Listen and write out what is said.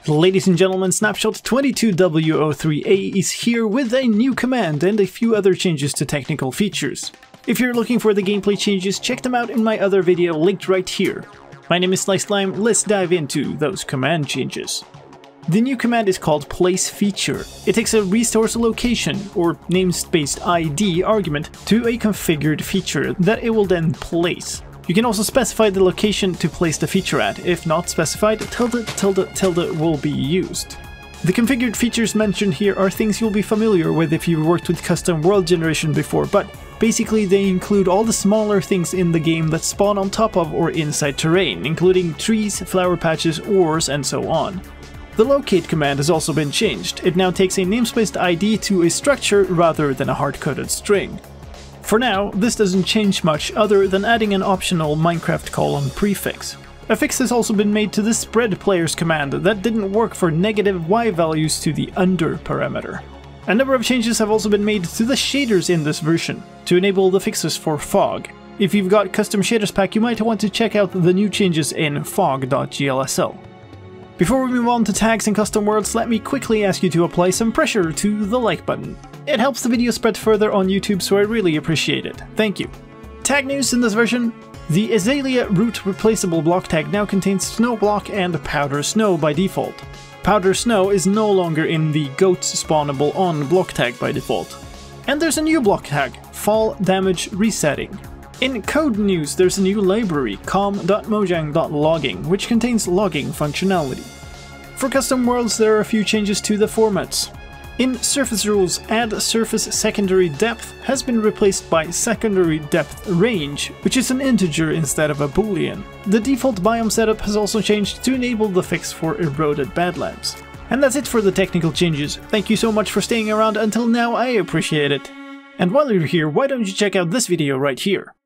Ladies and gentlemen, Snapshot 22W03A is here with a new command and a few other changes to technical features. If you're looking for the gameplay changes, check them out in my other video linked right here. My name is slicedlime, let's dive into those command changes. The new command is called placefeature. It takes a resource location, or namespaced ID argument, to a configured feature that it will then place. You can also specify the location to place the feature at. If not specified, tilde will be used. The configured features mentioned here are things you'll be familiar with if you've worked with custom world generation before, but basically they include all the smaller things in the game that spawn on top of or inside terrain, including trees, flower patches, ores, and so on. The locate command has also been changed. It now takes a namespaced ID to a structure rather than a hard-coded string. For now, this doesn't change much other than adding an optional Minecraft colon prefix. A fix has also been made to the spreadplayers command that didn't work for negative Y values to the under parameter. A number of changes have also been made to the shaders in this version to enable the fixes for fog. If you've got custom shaders pack, you might want to check out the new changes in fog.glsl. Before we move on to tags and custom worlds, let me quickly ask you to apply some pressure to the like button. It helps the video spread further on YouTube, so I really appreciate it. Thank you. Tag news in this version: the Azalea root replaceable block tag now contains snow block and powder snow by default. Powder snow is no longer in the goats spawnable on block tag by default. And there's a new block tag, fall damage resetting. In code news, there's a new library, com.mojang.logging, which contains logging functionality. For custom worlds, there are a few changes to the formats. In surface rules, add surface secondary depth has been replaced by secondary depth range, which is an integer instead of a boolean. The default biome setup has also changed to enable the fix for eroded badlands. And that's it for the technical changes. Thank you so much for staying around until now, I appreciate it. And while you're here, why don't you check out this video right here?